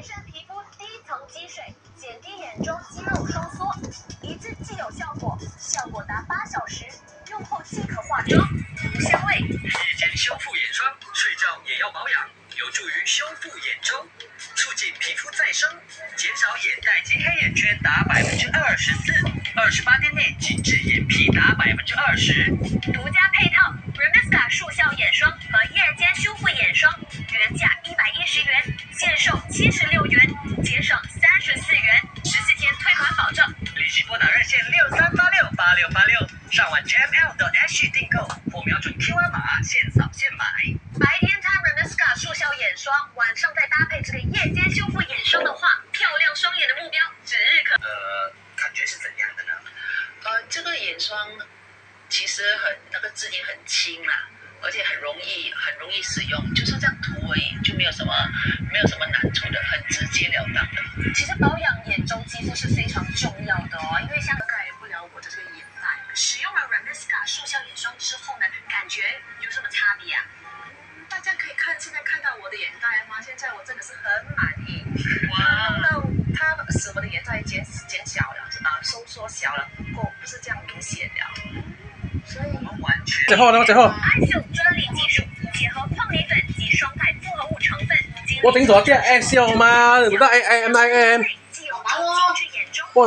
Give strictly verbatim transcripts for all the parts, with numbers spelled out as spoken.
改善皮肤低层积水，减低眼周肌肉收缩，一次既有效果，效果达八小时，用后即可化妆，无香味。 夜间修复眼霜，睡觉也要保养，有助于修复眼周，促进皮肤再生，减少眼袋及黑眼圈达百分之二十四，二十八天内紧致眼皮达百分之二十。 独家配套 Remiska 速效眼霜和夜间修复眼霜，原价一百一十元，现售七十六元，节省三十四元，十四天退款保证。 立即拨打热线六三八六八六八六，上网 J M L 的 H 订购，或瞄准 Q R 码现扫现买。 白天擦 Remiska 速效眼霜，晚上再搭配这个夜间修复眼霜的话，漂亮双眼的目标指日可。 呃，感觉是怎样的呢？ 呃，这个眼霜其实很那个质地很轻啦，而且很容易很容易使用，就是这样涂而已，就没有什么没有什么难处的，很直截了当的。 其实保养眼周肌肤是非常重要的哦，因为像盖不了我的这个眼袋。使用了 Remiska 速效眼霜之后呢，感觉有什么差别啊？ 大家可以看现在看到我的眼袋吗？现在我真的是很满意。 哇， 那它使我的眼袋减减小了啊，收缩小了，不过不是这样明显了。所以我们完全。 最后呢？最后。 艾秀专利技术结合矿泥粉及双肽复合物成分， 我頂咗即係 X L 嘛，你唔得 A M I M。我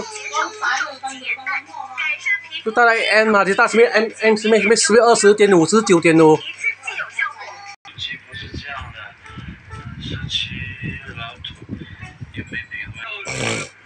都得 A M 嘛，你大什麼 M M 什麼什麼十月二十點五十九點五。 肌肤是这样的，十七老土，也没必要。